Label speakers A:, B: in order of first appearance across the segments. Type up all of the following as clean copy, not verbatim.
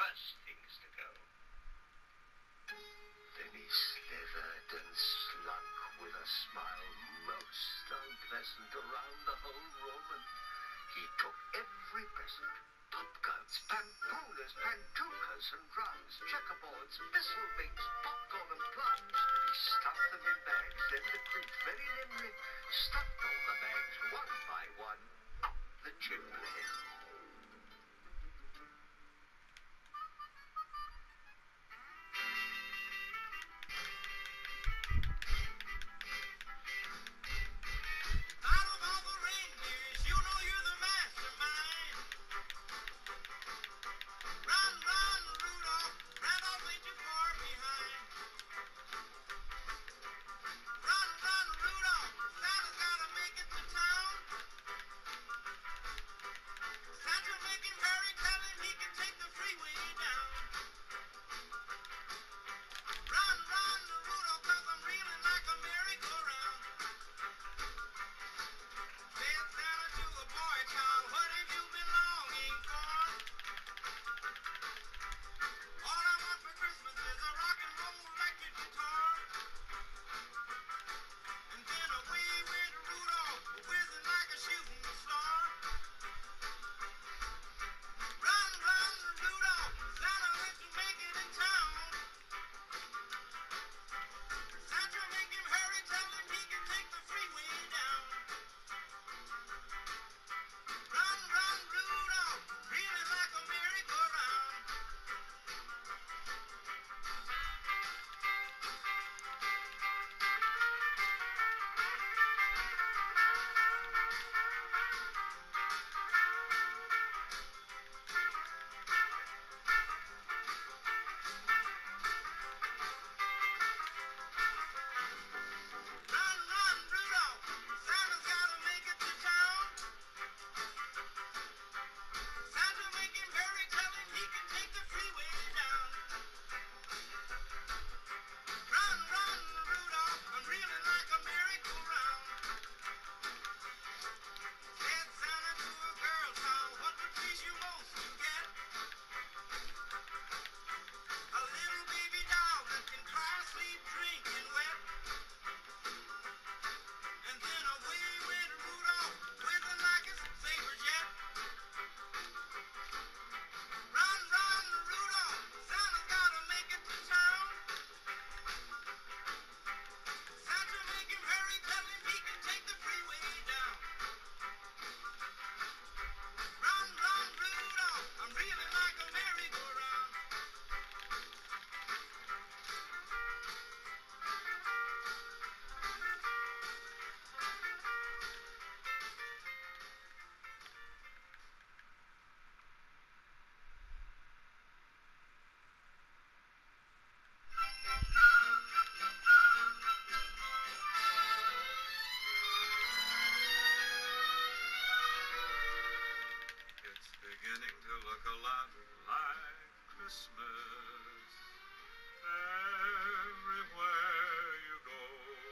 A: first things to go.
B: Then he slithered and slunk with a smile most unpleasant around the whole room, and he took every present, popguns, pampooners, pantookas and drums, checkerboards, thistle-beaks, popcorn and plums, and he stuffed them in bags. Then the prince very nimbly stuffed all the bags one by one up the chimney.
C: Beginning to look a lot like Christmas everywhere you go.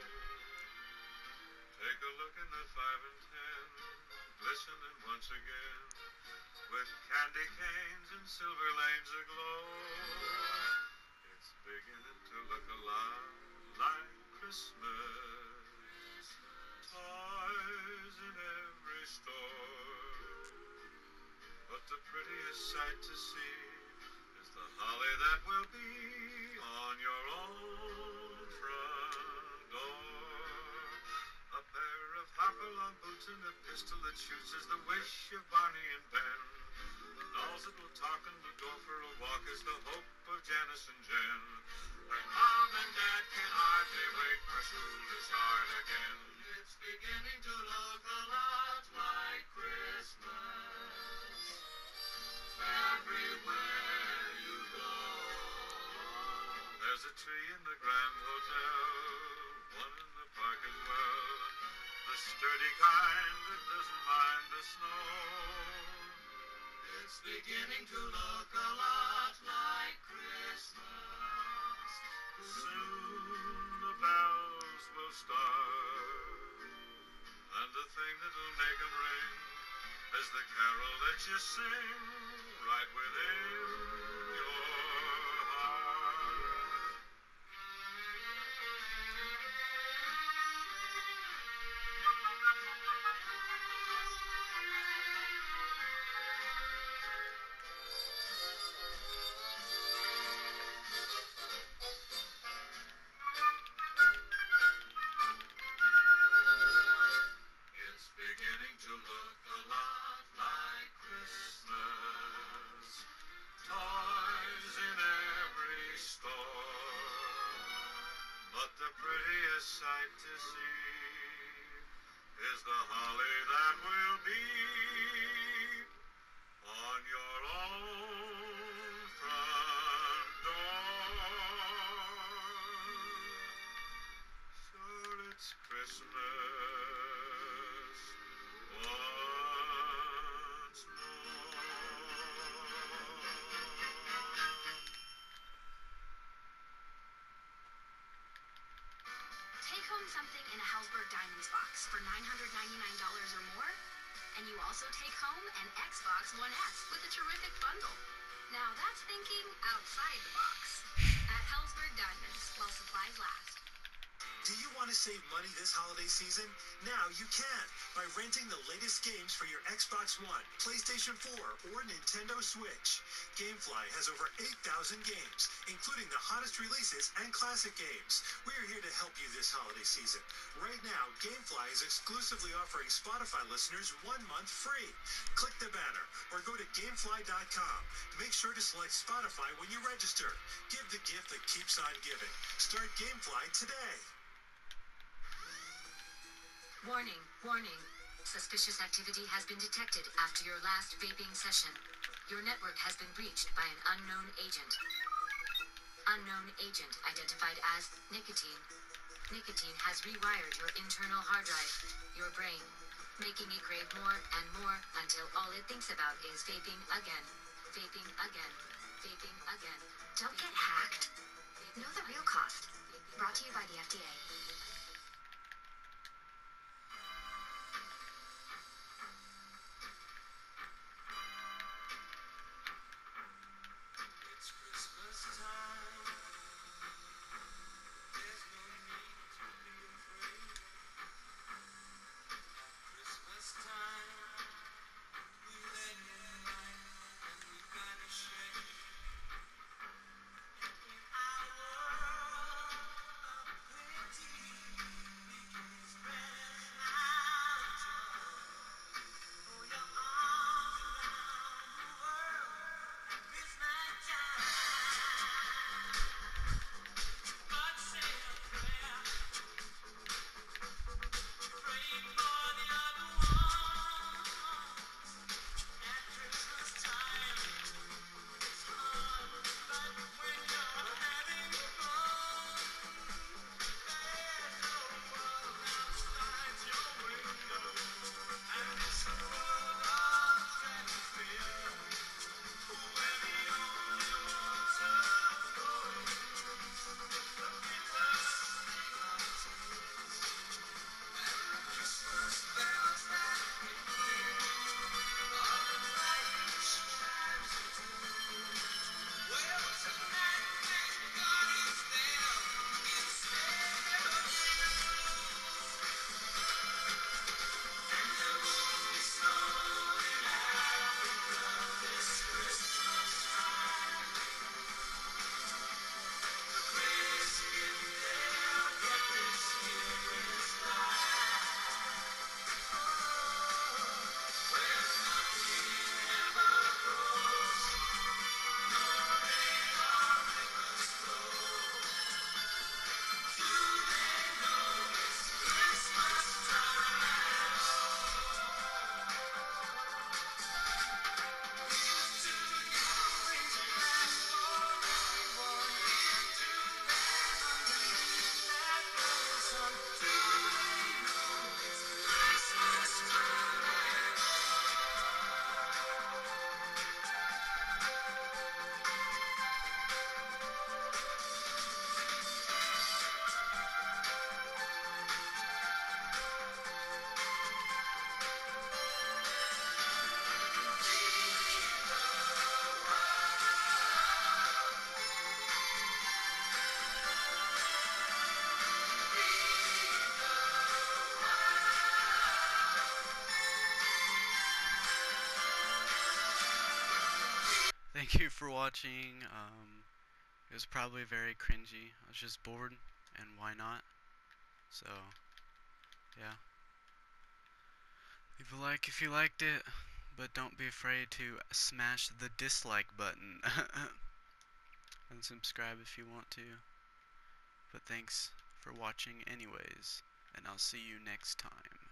C: Take a look in the 5 and 10, glistening once again, with candy canes and silver lanes aglow. It's beginning to look a lot like Christmas. Toys in every store. But the prettiest sight to see is the holly that will be on your own front door. A pair of hopalong boots and a pistol that shoots is the wish of Barney and Ben. The dolls that will talk and will go for a walk is the hope of Janice and Jen. When Mom and Dad can hardly wait for school to start again. It's beginning to look a lot like Christmas everywhere you go. There's a tree in the Grand Hotel, one in the park as well, the sturdy kind that doesn't mind the snow. It's beginning to look a lot like Christmas. Soon the bells will start, and the thing that'll make 'em ring as the carol that you sing right within your heart. It's beginning to look a lot like Christmas. Toys in every store. But the prettiest sight to see is the holly that will be on your own front door. Sure, it's Christmas once more.
A: Take home something in a Hellsberg Diamonds box for $999 or more, and you also take home an Xbox One S with a terrific bundle. Now that's thinking outside the box. At Hellsberg Diamonds, while supplies last.
D: Do you want to save money this holiday season? Now you can by renting the latest games for your Xbox One, PlayStation 4, or Nintendo Switch. Gamefly has over 8,000 games, including the hottest releases and classic games. We're here to help you this holiday season. Right now, Gamefly is exclusively offering Spotify listeners 1 month free. Click the banner or go to Gamefly.com. Make sure to select Spotify when you register. Give the gift that keeps on giving. Start Gamefly today.
E: Warning, warning. Suspicious activity has been detected after your last vaping session. Your network has been breached by an unknown agent. Unknown agent identified as nicotine. Nicotine has rewired your internal hard drive, your brain, making it crave more and more until all it thinks about is vaping again. Vaping again. Vaping again.
A: Don't get hacked. Know the real cost. Brought to you by the FDA.
C: It's Christmas time. There's no need to be afraid. At Christmas time, we let in light and we banish shame. And in our world of plenty,
F: thank you for watching. It was probably very cringy. I was just bored, and why not? So, yeah. Leave a like if you liked it, but don't be afraid to smash the dislike button. And subscribe if you want to. But thanks for watching anyways, and I'll see you next time.